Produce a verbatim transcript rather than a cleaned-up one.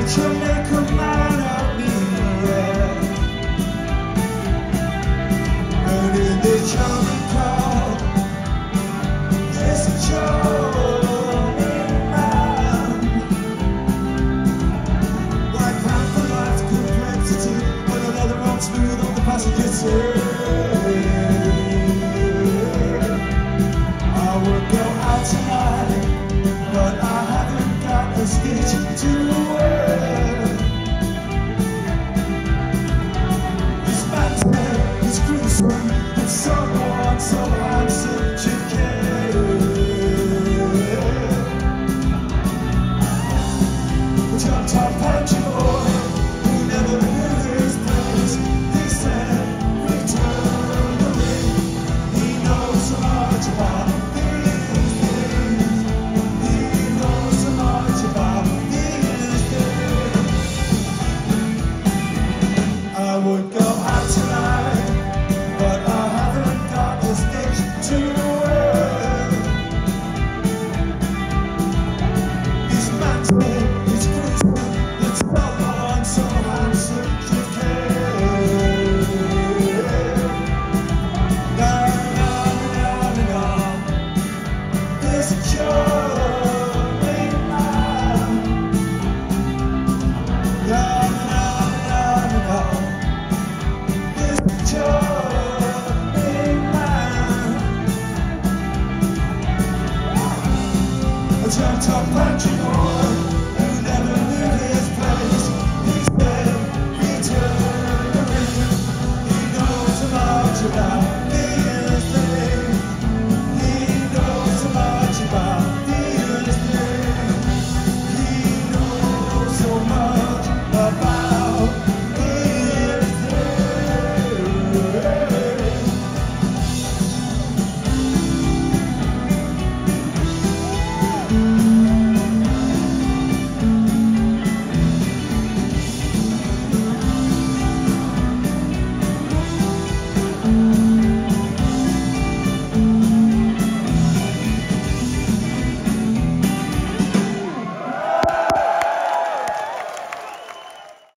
Can't you make a man of me? Yeah. And in the charming crowd, there's a charming man. White hand for life's complexity, but another road smooth on the passenger seat. I would go out tonight, but I haven't got a stitch to wear. This man's name is gruesome, and someone so handsome should care. Jump top punch or